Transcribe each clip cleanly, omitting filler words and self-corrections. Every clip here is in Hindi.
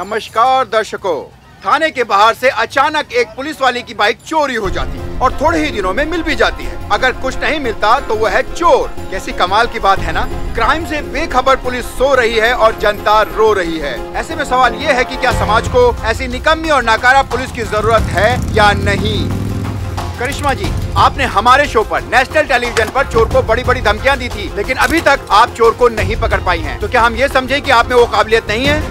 नमस्कार दर्शकों, थाने के बाहर से अचानक एक पुलिस वाले की बाइक चोरी हो जाती है और थोड़े ही दिनों में मिल भी जाती है। अगर कुछ नहीं मिलता तो वो है चोर। कैसी कमाल की बात है ना। क्राइम से बेखबर पुलिस सो रही है और जनता रो रही है। ऐसे में सवाल ये है कि क्या समाज को ऐसी निकम्मी और नाकारा पुलिस की जरूरत है या नहीं। करिश्मा जी, आपने हमारे शो पर नेशनल टेलीविजन पर चोर को बड़ी बड़ी धमकियां दी थी, लेकिन अभी तक आप चोर को नहीं पकड़ पाई हैं। तो क्या हम ये समझे कि आप में वो काबिलियत नहीं है?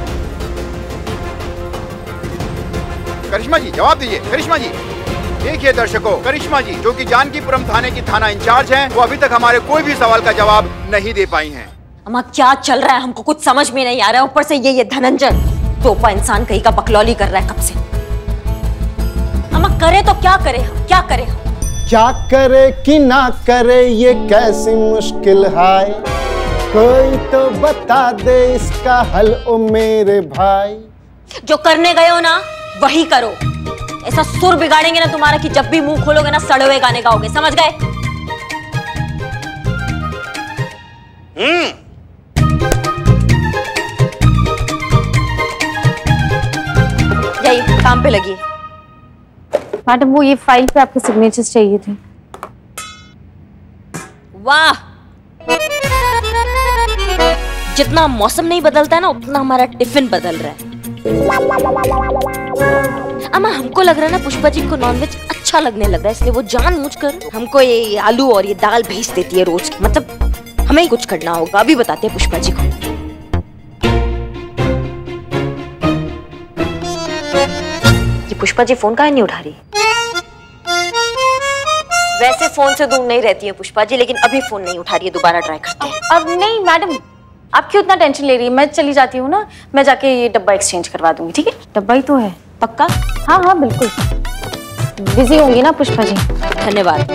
करिश्मा जी जवाब दीजिए। करिश्मा जी, देखिए दर्शकों, करिश्मा जी जो कि जानकीपुरम थाने की थाना इंचार्ज हैं, वो अभी तक हमारे कोई भी सवाल का जवाब नहीं दे पाई हैं। अम्मा क्या चल रहा है, हमको कुछ समझ में नहीं आ रहा है। ऊपर से ये धनंजय तोपा इंसान कहीं का बकलौली कर रहा है कब से। अम्मा करे तो क्या करे हम, क्या करे हम? क्या करे कि ना करे ये कैसी मुश्किल है, कोई तो बता दे इसका हल ओ मेरे भाई। जो करने गए हो ना वही करो। ऐसा सुर बिगाड़ेंगे ना तुम्हारा कि जब भी मुंह खोलोगे ना सड़े हुए गाने गाओगे, समझ गए? जाइए काम पे लगिए। मैडम वो ये फाइल पे आपके सिग्नेचर्स चाहिए थे। वाह, जितना मौसम नहीं बदलता है ना उतना हमारा टिफिन बदल रहा है। अम्मा हमको लग रहा है ना पुष्पा जी को नॉनवेज अच्छा लगने लग रहा है, इसलिए वो जानबूझकर हमको ये आलू और ये दाल भेज देती है रोज। मतलब हमें ही कुछ करना होगा, अभी बताते हैं पुष्पा जी को। ये पुष्पा जी फोन काहे नहीं उठा रही? वैसे फोन से दूर नहीं रहती है पुष्पा जी, लेकिन अभी फोन नहीं उठा रही है। दोबारा ट्राई करते हैं। अब नहीं मैडम, आप क्यों इतना टेंशन ले रही है? मैं चली जाती हूँ ना, मैं जाके ये डब्बा एक्सचेंज करवा दूंगी, ठीक है? डब्बा ही तो है। पक्का? हाँ हाँ बिल्कुल। बिजी होंगी ना पुष्पा जी। धन्यवाद।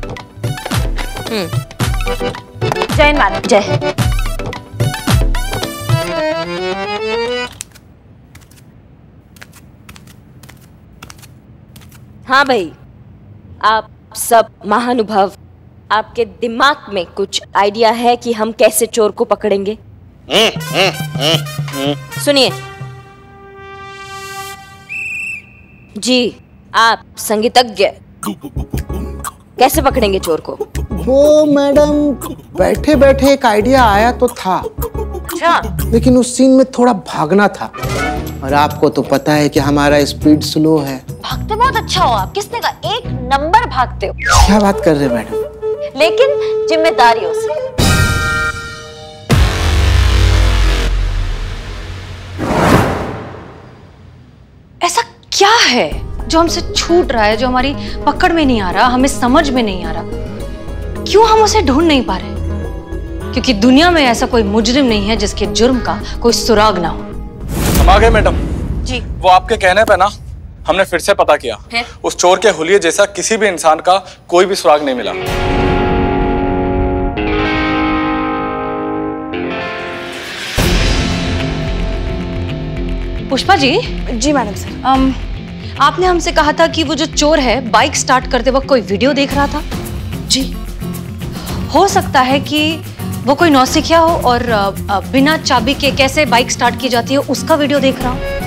जय मैडम। जय। हाँ भाई, आप सब महानुभाव, आपके दिमाग में कुछ आइडिया है कि हम कैसे चोर को पकड़ेंगे? सुनिए जी, आप संगीतज्ञ, कैसे पकड़ेंगे चोर को? वो मैडम बैठे बैठे एक आइडिया आया तो था। अच्छा। लेकिन उस सीन में थोड़ा भागना था, और आपको तो पता है कि हमारा स्पीड स्लो है। भागते बहुत अच्छा हो आप, किसने कहा? एक नंबर भागते हो। क्या बात कर रहे मैडम? लेकिन जिम्मेदारियों से। ऐसा क्या है जो हमसे छूट रहा है, जो हमारी पकड़ में नहीं आ रहा, हमें समझ में नहीं आ रहा? क्यों हम उसे ढूंढ नहीं पा रहे? क्योंकि दुनिया में ऐसा कोई मुजरिम नहीं है जिसके जुर्म का कोई सुराग ना हो। हम आ गए मैडम जी। वो आपके कहने पे ना हमने फिर से पता किया है? उस चोर के हुलिये जैसा किसी भी इंसान का कोई भी सुराग नहीं मिला। पुष्पा जी। जी मैडम सर। आपने हमसे कहा था कि वो जो चोर है बाइक स्टार्ट करते वक्त कोई वीडियो देख रहा था। जी। हो सकता है कि वो कोई नौसिखिया हो और बिना चाबी के कैसे बाइक स्टार्ट की जाती है उसका वीडियो देख रहा हो।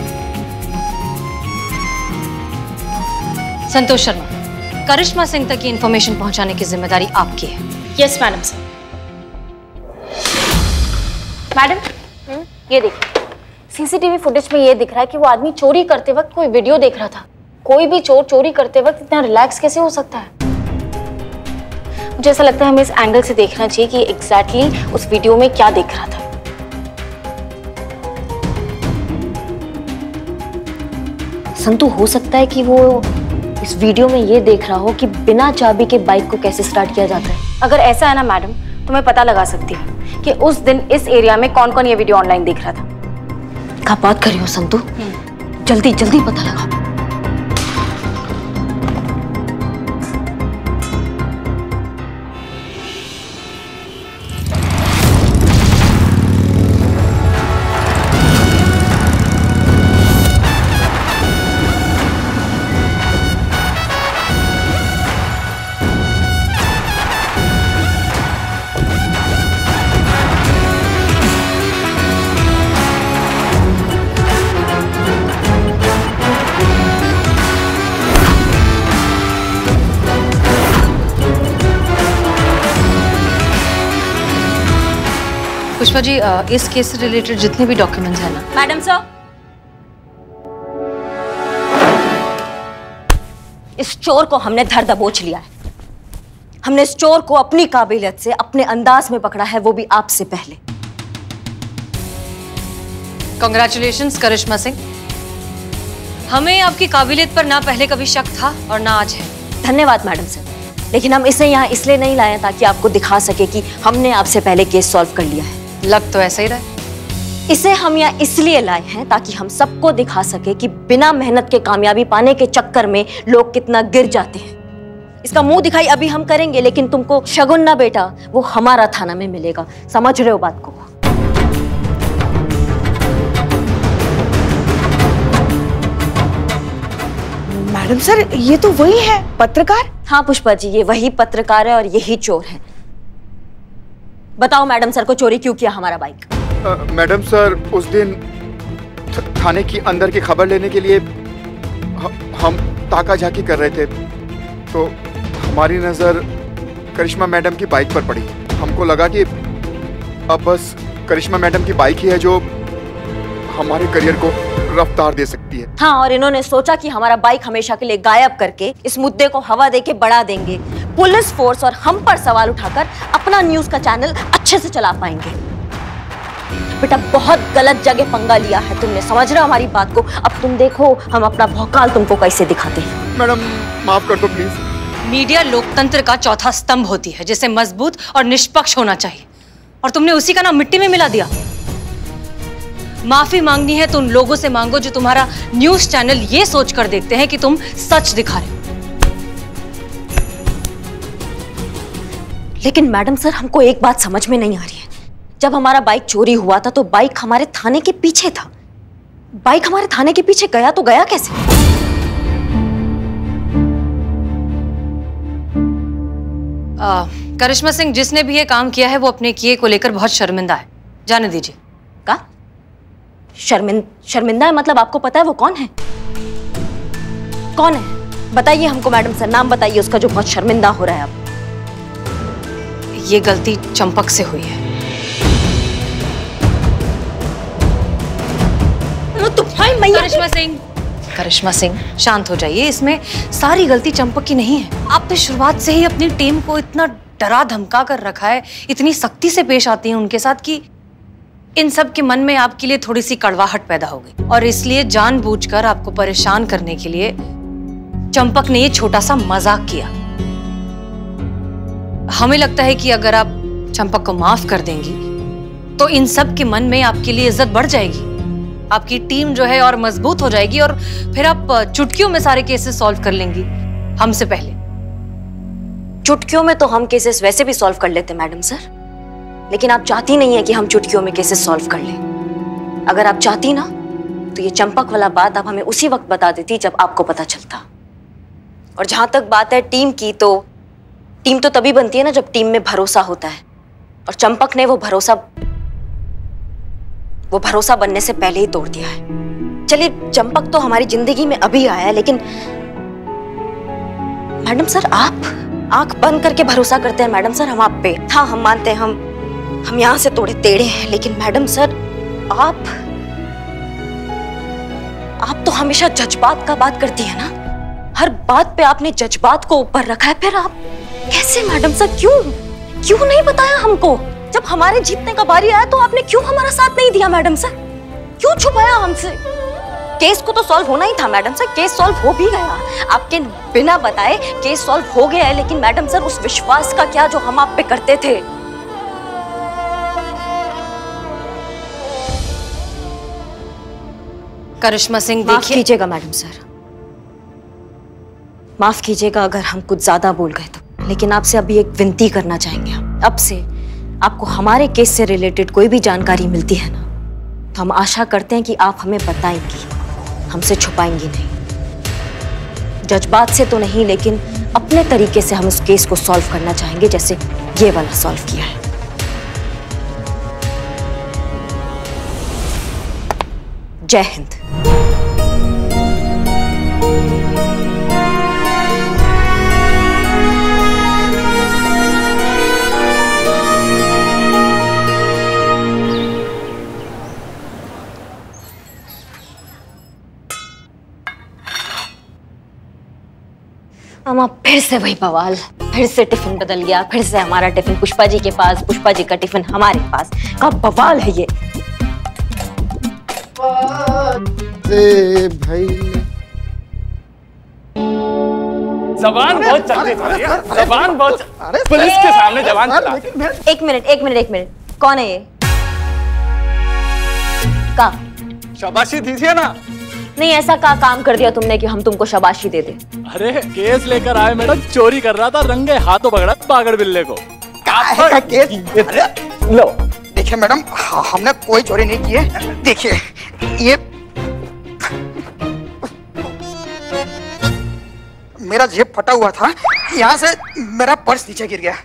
संतोष शर्मा, करिश्मा सिंह तक की इंफॉर्मेशन पहुंचाने की जिम्मेदारी आपकी है। Yes madam sir. मैडम ये देखिए, सीसीटीवी फुटेज में ये दिख रहा है कि वो आदमी चोरी करते वक्त कोई वीडियो देख रहा था। कोई भी चोर चोरी करते वक्त इतना रिलैक्स कैसे हो सकता है? मुझे ऐसा लगता है हमें इस एंगल से देखना चाहिए कि एग्जैक्टली उस वीडियो में क्या देख रहा था। संतु, हो सकता है कि वो इस वीडियो में ये देख रहा हो कि बिना चाबी के बाइक को कैसे स्टार्ट किया जाता है। अगर ऐसा है ना मैडम, तो मैं पता लगा सकती हूँ कि उस दिन इस एरिया में कौन कौन ये वीडियो ऑनलाइन देख रहा था। क्या बात कर रही हो संतु? जल्दी जल्दी पता लगाओ। पुष्पा जी, इस केस से रिलेटेड जितने भी डॉक्यूमेंट्स हैं ना। मैडम सर, इस चोर को हमने धर दबोच लिया है। हमने इस चोर को अपनी काबिलियत से अपने अंदाज में पकड़ा है, वो भी आपसे पहले। कांग्रेचुलेशंस करिश्मा सिंह, हमें आपकी काबिलियत पर ना पहले कभी शक था और ना आज है। धन्यवाद मैडम सर, लेकिन हम इसे यहाँ इसलिए नहीं लाए ताकि आपको दिखा सके कि हमने आपसे पहले केस सॉल्व कर लिया है। लग तो ऐसा ही रहा। इसे हम यहाँ इसलिए लाए हैं ताकि हम सबको दिखा सके कि बिना मेहनत के कामयाबी पाने के चक्कर में लोग कितना गिर जाते हैं। इसका मुंह दिखाई अभी हम करेंगे, लेकिन तुमको शगुन ना बेटा, वो हमारा थाना में मिलेगा। समझ रहे हो बात को? मैडम सर, ये तो वही है पत्रकार। हाँ पुष्पा जी, ये वही पत्रकार है और यही चोर है। बताओ मैडम सर को चोरी क्यों किया हमारा बाइक? मैडम सर, उस दिन थाने की अंदर की खबर लेने के लिए हम ताका झाकी कर रहे थे, तो हमारी नजर करिश्मा मैडम की बाइक पर पड़ी। हमको लगा कि अब बस करिश्मा मैडम की बाइक ही है जो हमारे करियर को रफ्तार दे सकती है। हाँ, और इन्होंने सोचा कि हमारा बाइक हमेशा के लिए गायब करके इस मुद्दे को हवा देके बढ़ा देंगे। पुलिस फोर्स और हम पर सवाल उठाकर अपना न्यूज का चैनल अच्छे से चला पाएंगे। बेटा, बहुत गलत जगह पंगा लिया है तुमने, समझ रहे हो हमारी बात को? अब तुम देखो हम अपना भौकाल तुमको कैसे दिखाते हैं। मैडम माफ कर दो प्लीज। मीडिया लोकतंत्र का चौथा स्तंभ होती है, जिसे मजबूत और निष्पक्ष होना चाहिए, और तुमने उसी का नाम मिट्टी में मिला दिया। माफी मांगनी है तो उन लोगों से मांगो जो तुम्हारा न्यूज चैनल ये सोचकर देखते हैं कि तुम सच दिखा रहे हो। लेकिन मैडम सर, हमको एक बात समझ में नहीं आ रही है। जब हमारा बाइक चोरी हुआ था तो बाइक हमारे थाने के पीछे था। बाइक हमारे थाने के पीछे गया तो गया कैसे? करिश्मा सिंह, जिसने भी ये काम किया है वो अपने किए को लेकर बहुत शर्मिंदा है, जाने दीजिए। का शर्मिंदा है? मतलब आपको पता है वो कौन है? कौन है बताइए हमको मैडम सर, नाम बताइए उसका जो बहुत शर्मिंदा हो रहा है। अब ये गलती चंपक से हुई है। करिश्मा सिंह, शांत हो जाइए। इसमें सारी गलती चंपक की नहीं है। आपने शुरुआत से ही अपनी टीम को इतना डरा धमका कर रखा है, इतनी सख्ती से पेश आती हैं उनके साथ कि इन सब के मन में आपके लिए थोड़ी सी कड़वाहट पैदा हो गई, और इसलिए जानबूझकर आपको परेशान करने के लिए चंपक ने ये छोटा सा मजाक किया। हमें लगता है कि अगर आप चंपक को माफ कर देंगी तो इन सब के मन में आपके लिए इज्जत बढ़ जाएगी, आपकी टीम जो है और मजबूत हो जाएगी, और फिर आप चुटकियों में सारे केसेस सॉल्व कर लेंगी हमसे पहले। चुटकियों में तो हम केसेस वैसे भी सॉल्व कर लेते मैडम सर, लेकिन आप चाहती नहीं है कि हम चुटकियों में केसेस सॉल्व कर लें। अगर आप चाहती ना तो ये चंपक वाला बात आप हमें उसी वक्त बता देती जब आपको पता चलता। और जहां तक बात है टीम की, तो टीम तो तभी बनती है ना जब टीम में भरोसा होता है, और चंपक ने वो भरोसा बनने से पहले ही तोड़ दिया है। चलिए, चंपक तो हमारी जिंदगी में अभी आया है, लेकिन मैडम सर आप आंख बंद करके भरोसा करते हैं मैडम सर हम आप पे। हाँ, हम मानते हैं हम यहाँ से थोड़े टेढ़े हैं, लेकिन मैडम सर आप तो हमेशा जज्बात का बात करती है ना। हर बात पे आपने जज्बात को ऊपर रखा है। फिर आप कैसे मैडम सर, क्यों नहीं बताया हमको? जब हमारे जीतने का बारी आया तो आपने क्यों हमारा साथ नहीं दिया मैडम सर? क्यों छुपाया हमसे? केस को तो सॉल्व होना ही था मैडम सर, केस सॉल्व हो भी गया। आपके बिना बताए केस सॉल्व हो गया है, लेकिन मैडम सर उस विश्वास का क्या जो हम आप पे करते थे? करिश्मा सिंह, माफ कीजिएगा मैडम सर, माफ कीजिएगा अगर हम कुछ ज्यादा बोल गए तो, लेकिन आपसे अभी एक विनती करना चाहेंगे। अब से आपको हमारे केस से रिलेटेड कोई भी जानकारी मिलती है ना, तो हम आशा करते हैं कि आप हमें बताएंगी, हमसे छुपाएंगी नहीं। जज्बात से तो नहीं, लेकिन अपने तरीके से हम उस केस को सॉल्व करना चाहेंगे, जैसे ये वाला सॉल्व किया है। जय हिंद। मामा फिर से वही बवाल, फिर से टिफिन बदल गया, फिर से हमारा टिफिन पुष्पा जी के पास, पुष्पा जी का टिफिन हमारे पास। क्या बवाल है ये। भाई जबान बहुत चलती है, जबान बहुत, पुलिस के सामने जबान चला। एक मिनट, कौन है ये? का शाबाशी दीजिए ना। नहीं, ऐसा का काम कर दिया तुमने कि हम तुमको शाबाशी दे दे? अरे केस लेकर आए मैडम, चोरी कर रहा था, रंगे हाथों पकड़ा पागड़ बिल्ले को। का केस? अरे लो देखिए मैडम, हमने कोई चोरी नहीं की है। देखिए ये मेरा जेब फटा हुआ था, यहाँ से मेरा पर्स नीचे गिर गया।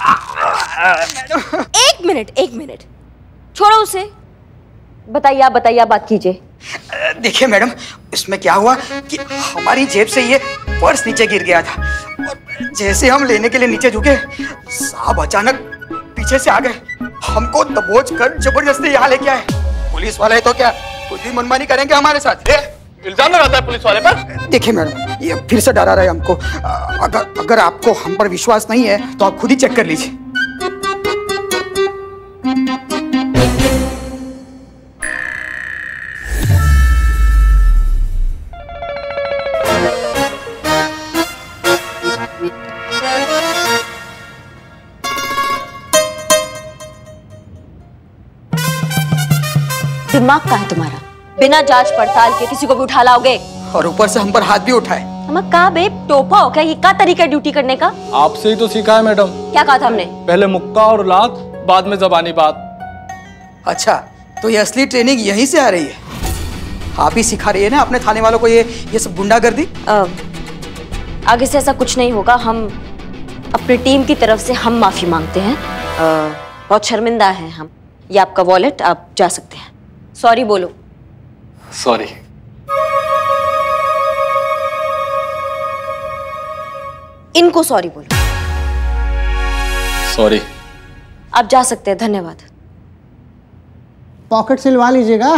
एक मिनट छोड़ो उसे, बताइए आप बात कीजिए। देखिए मैडम, इसमें क्या हुआ कि हमारी जेब से ये पर्स नीचे गिर गया था और जैसे हम लेने के लिए नीचे झुके, साहब अचानक पीछे से आ गए, हमको दबोच कर जबरदस्ती यहाँ लेके आए। पुलिस वाले तो क्या कुछ भी मनमानी करेंगे हमारे साथ। इल्जाम लगाता है पुलिस वाले पर। देखिए मैडम, ये फिर से डरा रहा है हमको। अगर आपको हम पर विश्वास नहीं है तो आप खुद ही चेक कर लीजिए। दिमाग का है तुम्हारा? बिना जांच पड़ताल के किसी को भी उठा लाओगे और ऊपर से हम पर हाथ भी उठाए। हम का बे टोपा हो क्या? ये क्या तरीका है ड्यूटी करने का? आपसे ही तो सीखा है मैडम। क्या कहा था हमने? पहले मुक्का और लात, बाद में जबानी बात। अच्छा, तो ये असली ट्रेनिंग यहीं से आ रही है? आप ही सिखा रही है ना अपने थाने वालों को ये सब गुंडागर्दी? आगे से ऐसा कुछ नहीं होगा। हम अपनी टीम की तरफ से हम माफी मांगते हैं। बहुत शर्मिंदा हैं हम। ये आपका वॉलेट, आप जा सकते हैं। सॉरी बोलो। सॉरी। इनको सॉरी बोलो। सॉरी। आप जा सकते हैं, धन्यवाद। पॉकेट सिलवा लीजिएगा।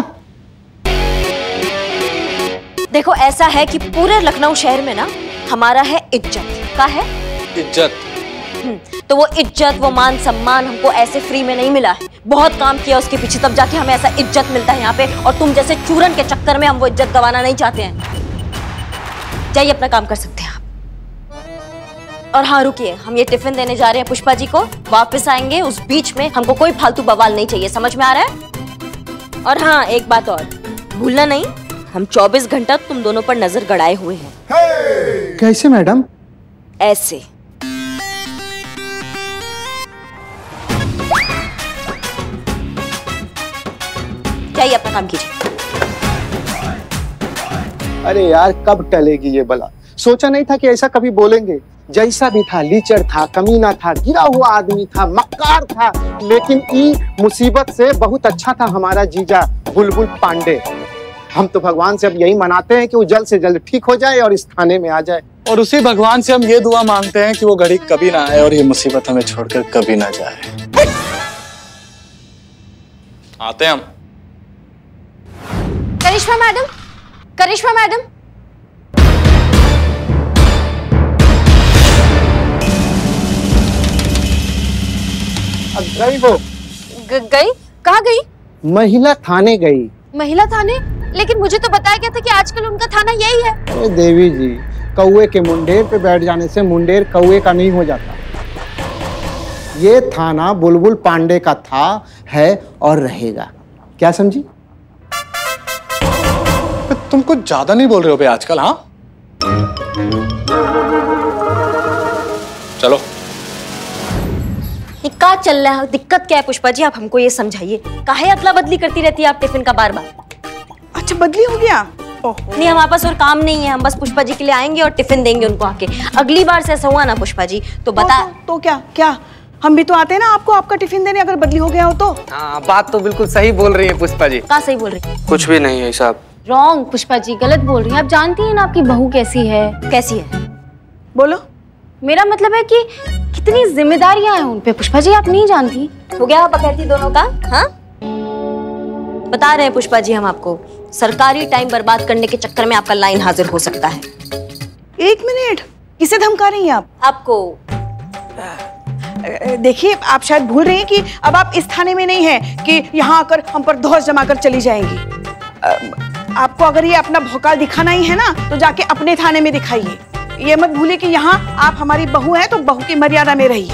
देखो ऐसा है कि पूरे लखनऊ शहर में ना हमारा है इज्जत। का है? इज्जत। तो वो इज्जत, वो मान सम्मान हमको ऐसे फ्री में नहीं मिला है। बहुत काम किया उसके पीछे, तब जाके हमें ऐसा इज्जत मिलता है यहाँ पे। और तुम जैसे चूरन के चक्कर में हम वो इज्जत गंवाना नहीं चाहते हैं। जाइए, अपना काम कर सकते हैं आप। और हाँ रुकिए, हम ये टिफिन देने जा रहे हैं पुष्पा जी को। वापस आएंगे, उस बीच में हमको कोई फालतू बवाल नहीं चाहिए। समझ में आ रहा है? और हाँ एक बात और भूलना नहीं, हम 24 घंटा तुम दोनों पर नजर गड़ाए हुए हैं। कैसे मैडम? ऐसे। जाइए, अपना काम कीजिए। अरे यार, कब टलेगी ये बला? सोचा नहीं था कि ऐसा कभी बोलेंगे। जैसा भी था, लीचर था, कमीना था, गिरा हुआ आदमी था, मक्कार था, लेकिन ई मुसीबत से बहुत अच्छा था हमारा जीजा बुलबुल पांडे। हम तो भगवान से अब यही मनाते हैं कि वो जल्द से जल्द ठीक हो जाए और इस थाने में आ जाए। और उसी भगवान से हम ये दुआ मांगते हैं कि वो घड़ी कभी ना आए और ये मुसीबत हमें छोड़कर कभी ना जाए। आते हैं हम। Karishma madam, Karishma madam. अब गई वो? गई? कहाँ गई? महिला थाने गई। महिला थाने? लेकिन मुझे तो बताया गया था कि आजकल उनका थाना यही है। अरे देवी जी, कौवे के मुंडेर पे बैठ जाने से मुंडेर कौवे का नहीं हो जाता। ये थाना बुलबुल पांडे का था, है और रहेगा। क्या समझी? तुम कुछ ज्यादा नहीं बोल रहे हो बे आजकल? हाँ चलो। क्या चल रहा है? दिक्कत क्या है पुष्पा जी? आप हमको ये समझाइए। काहे अदला बदली करती रहती है आप टिफिन का बार बार? अच्छा, बदली हो गया? नहीं, हमारे पास और काम नहीं है। हम बस पुष्पा जी के लिए आएंगे और टिफिन देंगे उनको आके। अगली बार से ऐसा हुआ ना पुष्पा जी तो बता। तो क्या हम भी तो आते हैं ना आपको आपका टिफिन देने, अगर बदली हो गया हो तो। हाँ, बात तो बिल्कुल सही बोल रही है पुष्पा जी। क्या सही बोल रही? कुछ भी नहीं है साहब। रॉन्ग पुष्पा जी, गलत बोल रही हैं। आप जानती हैं ना आपकी बहू कैसी है? कैसी है? बोलो। मेरा मतलब है कि कितनी जिम्मेदारियां हैं उन पे पुष्पा जी, आप नहीं जानती। हो गया बकैती दोनों का? हाँ बता रहे हैं पुष्पा जी हम आपको, सरकारी टाइम बर्बाद करने के चक्कर में आपका लाइन हाजिर हो सकता है। 1 मिनट, किसे धमका रही हैं आप? आपको। देखिए, आप शायद भूल रही हैं कि अब आप इस थाने में नहीं हैं कि यहाँ आकर हम पर धौंस जमाकर चली जाएंगी। आपको अगर ये अपना भौकाल दिखाना ही है ना, तो जाके अपने थाने में दिखाइए। ये मत भूलिए कि यहाँ आप हमारी बहू हैं, तो बहू की मर्यादा में रहिए।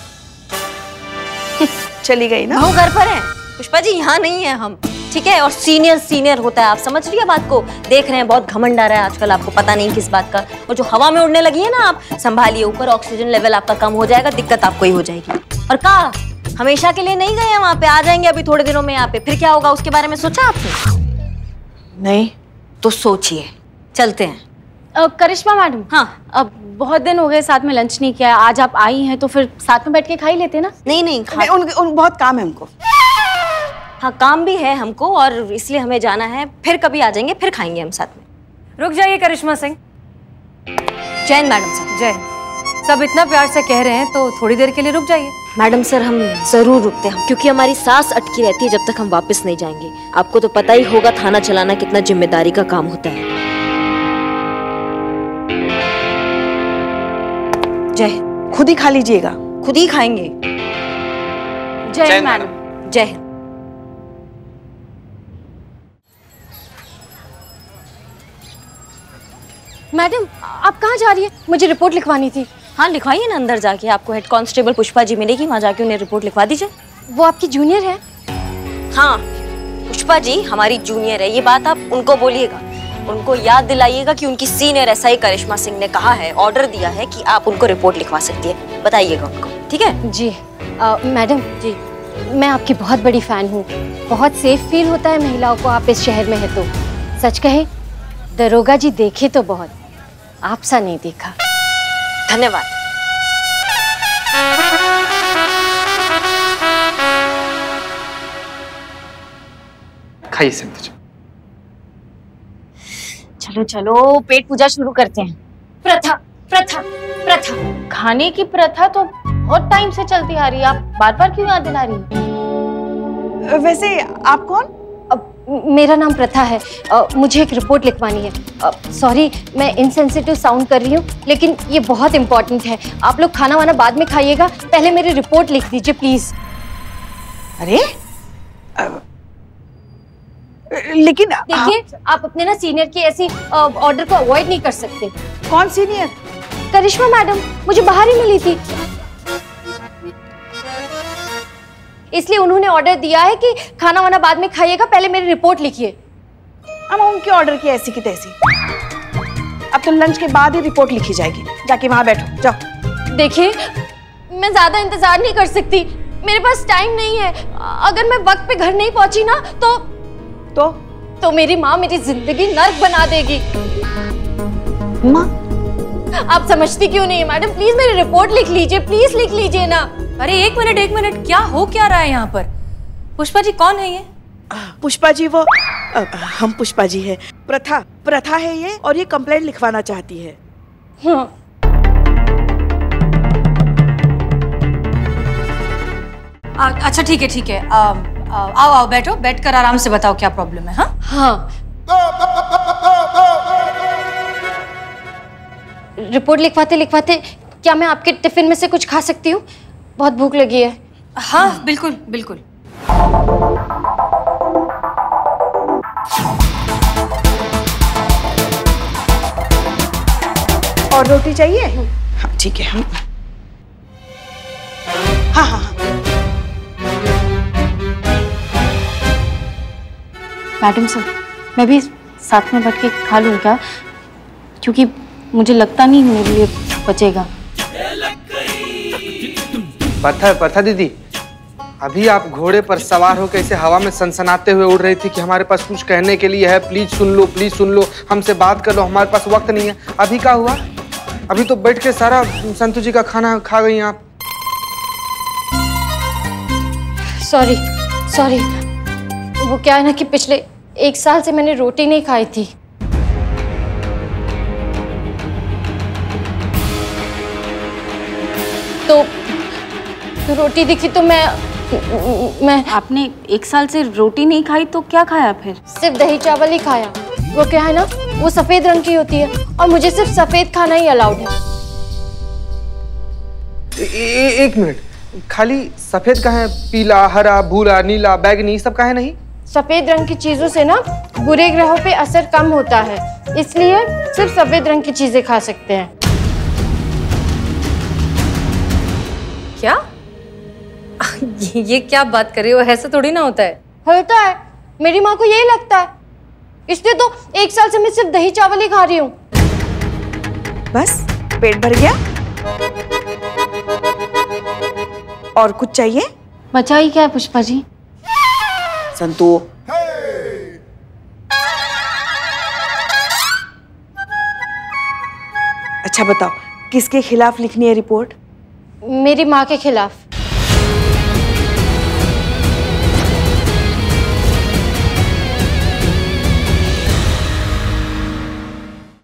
चली गई ना? बहू घर पर है पुष्पा जी, यहाँ नहीं है हम, ठीक है? और सीनियर होता है, आप समझ रही है बात को? देख रहे हैं बहुत घमंड आ रहा है आजकल, आपको पता नहीं किस बात का। और जो हवा में उड़ने लगी है ना, आप संभालिए, ऊपर ऑक्सीजन लेवल आपका कम हो जाएगा, दिक्कत आपको ही हो जाएगी। और कहा हमेशा के लिए नहीं गए हैं वहाँ पे, आ जाएंगे अभी थोड़े दिनों में यहाँ पे, फिर क्या होगा उसके बारे में सोचा आपने? नहीं। तो सोचिए, चलते हैं। करिश्मा मैडम, हाँ, अब बहुत दिन हो गए साथ में लंच नहीं किया, आज आप आई हैं तो फिर साथ में बैठ के खा ही लेते ना। नहीं उन बहुत काम है हमको। हाँ, काम भी है हमको और इसलिए हमें जाना है, फिर कभी आ जाएंगे, फिर खाएंगे हम साथ में। रुक जाइए करिश्मा सिंह। जय मैडम सर। जय। सब इतना प्यार से कह रहे हैं तो थोड़ी देर के लिए रुक जाइए। मैडम सर, हम जरूर रुकते हैं, क्योंकि हमारी सांस अटकी रहती है जब तक हम वापस नहीं जाएंगे। आपको तो पता ही होगा थाना चलाना कितना जिम्मेदारी का काम होता है। जय। खुद ही खा लीजिएगा। खुद ही खाएंगे। जय मैडम। जय। मैडम, आप कहाँ जा रही है? मुझे रिपोर्ट लिखवानी थी। हाँ, लिखवाइए ना अंदर जाके, आपको हेड कांस्टेबल पुष्पा जी मिलेगी, वहाँ जाके उन्हें रिपोर्ट लिखवा दीजिए। वो आपकी जूनियर है? हाँ, पुष्पा जी हमारी जूनियर है, ये बात आप उनको बोलिएगा। उनको याद दिलाइएगा कि उनकी सीनियर एसआई करिश्मा सिंह ने कहा है, ऑर्डर दिया है कि आप उनको रिपोर्ट लिखवा सकती है, बताइएगा उनको, ठीक है? जी। मैडम जी, मैं आपकी बहुत बड़ी फैन हूँ। बहुत सेफ फील होता है महिलाओं को, आप इस शहर में है तो। सच कहे, दरोगा जी देखे तो बहुत, आप सा नहीं देखा। धन्यवाद। खाइए संतोष। चलो चलो, पेट पूजा शुरू करते हैं। प्रथा प्रथा प्रथा। खाने की प्रथा तो बहुत टाइम से चलती आ रही है, आप बार बार क्यों याद दिला रही हैं? वैसे आप कौन? मेरा नाम प्रथा है। मुझे एक रिपोर्ट लिखवानी है। सॉरी, मैं इनसेंसिटिव साउंड कर रही हूँ, लेकिन ये बहुत इंपॉर्टेंट है। आप लोग खाना वाना बाद में खाइएगा, पहले मेरी रिपोर्ट लिख दीजिए प्लीज। अरे लेकिन देखिए, आप अपने ना सीनियर की ऐसी ऑर्डर को अवॉइड नहीं कर सकते। कौन सीनियर? करिश्मा मैडम, मुझे बाहर ही मिली थी, इसलिए उन्होंने ऑर्डर दिया है कि खाना वाना बाद में खाइएगा, पहले मेरी रिपोर्ट लिखिए। हम उनके ऑर्डर की ऐसी की तैसी। अब तो लंच के बाद ही रिपोर्ट लिखी जाएगी, जाके वहां बैठो, जाओ। देखिए, मैं ज्यादा इंतजार नहीं कर सकती, मेरे पास टाइम नहीं है। अगर मैं वक्त पे घर नहीं पहुंची ना तो मेरी माँ मेरी जिंदगी नर्क बना देगी। माँ? आप समझती क्यों नहीं है मैडम? प्लीज मेरी रिपोर्ट लिख लीजिए, प्लीज लिख लीजिए ना। अरे एक मिनट, क्या हो क्या रहा है यहाँ पर? पुष्पा जी कौन है ये? पुष्पा जी वो हम पुष्पा जी है। प्रथा है ये, और ये कंप्लेंट लिखवाना चाहती है। हाँ। अच्छा ठीक है। आओ बैठो, बैठकर आराम से बताओ क्या प्रॉब्लम है। हाँ। रिपोर्ट लिखवाते क्या मैं आपके टिफिन में से कुछ खा सकती हूँ? बहुत भूख लगी है। हाँ बिल्कुल। और रोटी चाहिए? हाँ ठीक है। हाँ। मैडम सर, मैं भी साथ में बैठ के खा लूँ क्या? क्योंकि मुझे लगता नहीं मेरे लिए बचेगा। प्रथा दीदी, अभी आप घोड़े पर सवार होकर ऐसे हवा में सनसनाते हुए उड़ रही थी कि हमारे पास कुछ कहने के लिए है, प्लीज सुन लो, हमसे बात कर लो, हमारे पास वक्त नहीं है। अभी क्या हुआ? अभी तो बैठ के सारा संतोष जी का खाना खा गई आप। सॉरी, वो क्या है ना कि पिछले 1 साल से मैंने रोटी नहीं खाई थी। तो रोटी दिखी तो मैं आपने 1 साल से रोटी नहीं खाई तो क्या खाया फिर? सिर्फ दही चावल ही खाया। वो क्या है ना, वो सफेद रंग की होती है और मुझे सिर्फ सफेद खाना ही अलाउड है। एक मिनट, खाली सफेद का है, पीला, हरा, भूरा, नीला, बैगनी सब का है नहीं? सफेद रंग की चीजों से ना बुरे ग्रहों पे असर कम होता है, इसलिए सिर्फ सफेद रंग की चीजें खा सकते हैं। क्या? ये क्या बात कर रही हो? ऐसा थोड़ी ना होता है। होता है, मेरी माँ को यही लगता है, इसलिए तो 1 साल से मैं सिर्फ दही चावल ही खा रही हूँ। बस पेट भर गया? और कुछ चाहिए? बचा ही क्या है पुष्पा जी? संतू, अच्छा बताओ, किसके खिलाफ लिखनी है रिपोर्ट? मेरी माँ के खिलाफ।